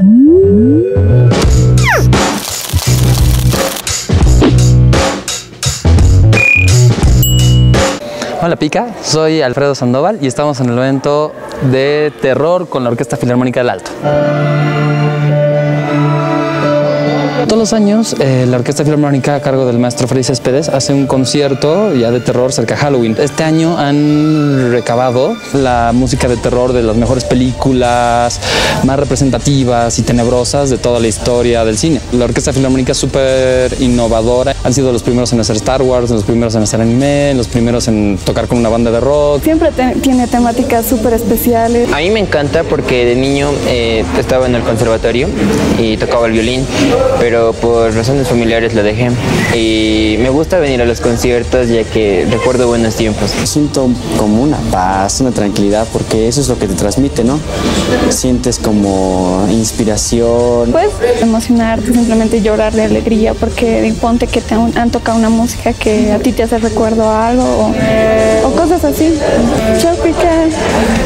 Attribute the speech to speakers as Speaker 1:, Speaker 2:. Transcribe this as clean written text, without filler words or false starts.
Speaker 1: Hola Pica, soy Alfredo Sandoval y estamos en el evento de terror con la Orquesta Filarmónica del Alto. Todos los años la Orquesta Filarmónica a cargo del maestro Freddy Céspedes hace un concierto ya de terror cerca de Halloween. Este año han recabado la música de terror de las mejores películas más representativas y tenebrosas de toda la historia del cine. La Orquesta Filarmónica es súper innovadora. Han sido los primeros en hacer Star Wars, los primeros en hacer anime, los primeros en tocar con una banda de rock.
Speaker 2: Siempre tiene temáticas súper especiales.
Speaker 3: A mí me encanta porque de niño estaba en el conservatorio y tocaba el violín, pero por razones familiares lo dejé. Y me gusta venir a los conciertos ya que recuerdo buenos tiempos.
Speaker 4: Siento como una paz, una tranquilidad, porque eso es lo que te transmite, ¿no? Sientes como inspiración.
Speaker 2: Puedes emocionarte, simplemente llorar de alegría, porque ponte que te han tocado una música que a ti te hace recuerdo a algo o cosas así. Chao, Pica.